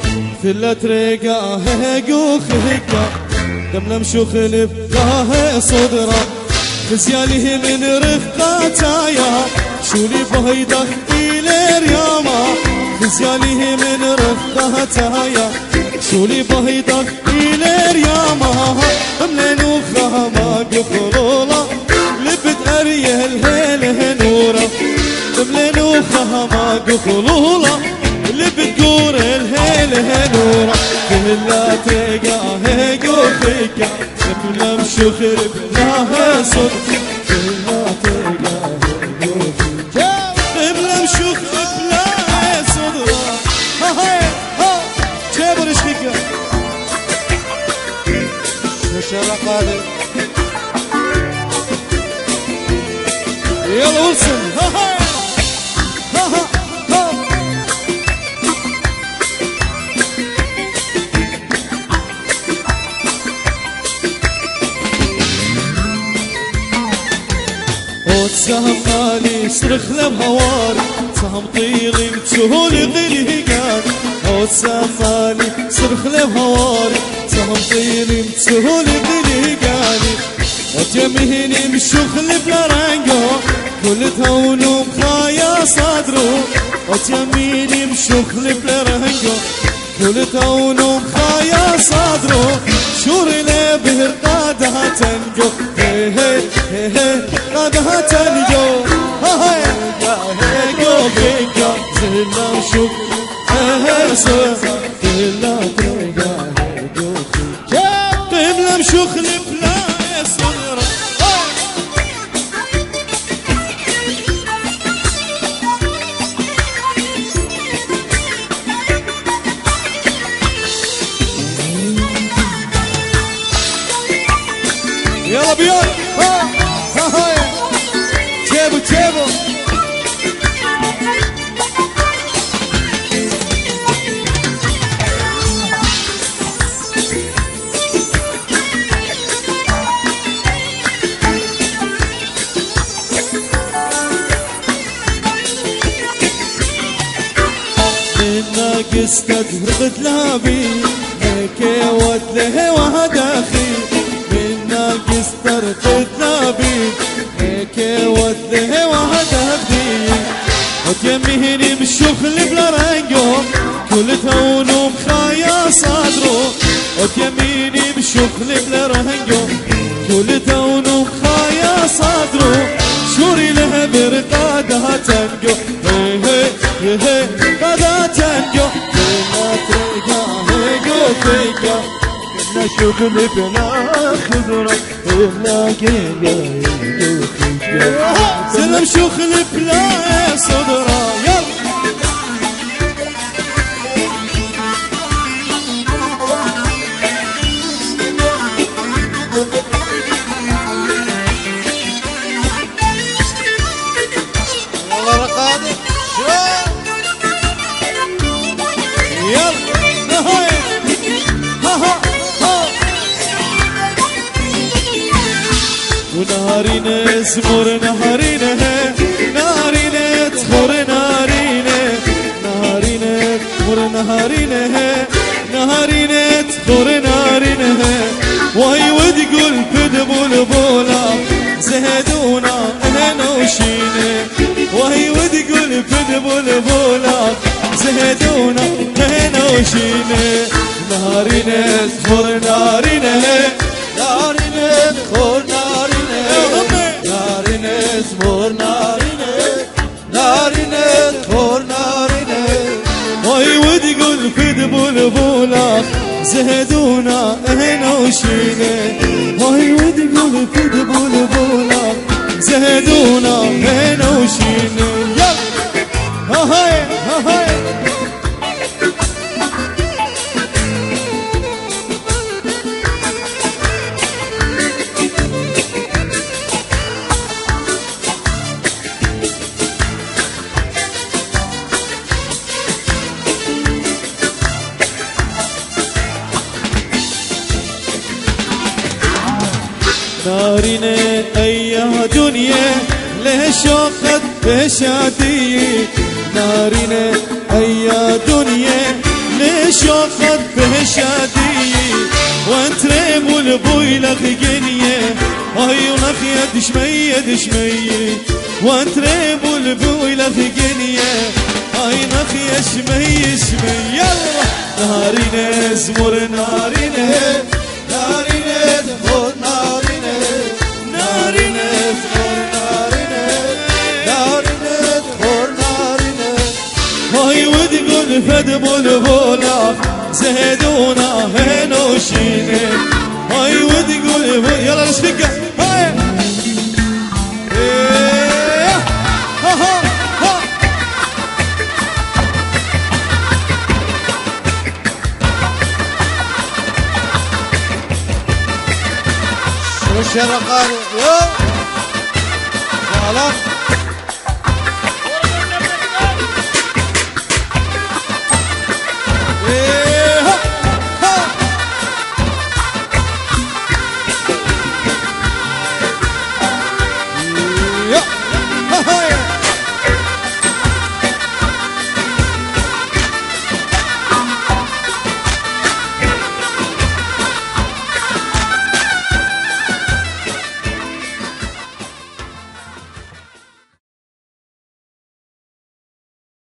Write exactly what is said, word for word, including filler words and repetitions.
ثلة رقاه قوخك دملم شخل بقاه صدره خزياله من رفقاتايا شولي بهيدك إلى رياما خزياله من رفقاتايا شولي بهيدك إلى رياما دملن وخاما قخلولا لبت أريه الهيله نورا دملن وخاما قخلولا لبت قور الهيله نورا كلها تلقاه قوخك دملم شخر بقاه صدره كلها تلقاه قوخك دملم شخر بقاه صدره ها هاي ها جابوا رشقك مشارع قادر يلا ولسن ها هاي ها ها ها سهم مالي صرخ لم هواري سهم طيلي بتهول غلي قال او سهم مالي صرخ لم هواري سهم طيلي بتهول غلي قالي وتيمهني بالشغل بلا رنقو كل تونو مخايا صدرو وتيمهني بالشغل بلا رنقو كل تونو مخايا صدرو شوري له بهر قادها تنقو هي هي هي قادها تنقو هاي هاي قو بيقا زلا وشوف هاي صوت زلا ترقا قو فيك قبل مشوخ بلا صدر يلا بيان ها ها هاي جيبوا جيبوا منك استدهرت لابي هيك ودله وهداخي استرقت لابي هيك وده وهدفي وتيمهني بالشغل بلا رنقو كل تونو مخايا صدرو وتيمهني بالشغل بلا رنقو كل تونو مخايا صدرو شوري لها برقادها تنقو هي هي هي قادها تنقو بما ترقاه قوفيكا شغل بلا خضرة إلا قيا سلم شغل بلا صدرة يلا والله رقادك شو يلا هاي ها ها ونهارين زمر نهارين نهارين تخور نهارين نهارين تخور نهارين نهارين تخور نهارين وهي وتقول بدبول بولا زهدونا اهنا وشينه وهي وتقول بدبول بولا زهدونا اهنا وشينه نهارين تخور نهارين نهارين تخور زمر نارينه نارينه تخور نارينه وهي وتقول فد بلبولا زهدونا اهنا وشينه وهي وتقول فد بلبولا زهدونا اهنا وشينه يلا ها هاي ها هاي نارينه ايها دنيا ليه شوقت بشادي نارينه ايها دنيا ليه شوقت شادية وانت ريب والبوي لك قنية هاي ونخية دشمية دشمية وانت ريب والبوي لك قنية هاي نخية شمية شمية يلا نارينا زمر نارينا نارينا زمر نارينا نارينا زمر نارينا نارينا زمر نارينا هاي وتقول فد بلبولا زهدونا هنوشيني هاي وتقول يلا نشتكى هاي ها ها ها شو الشرقان يو سلام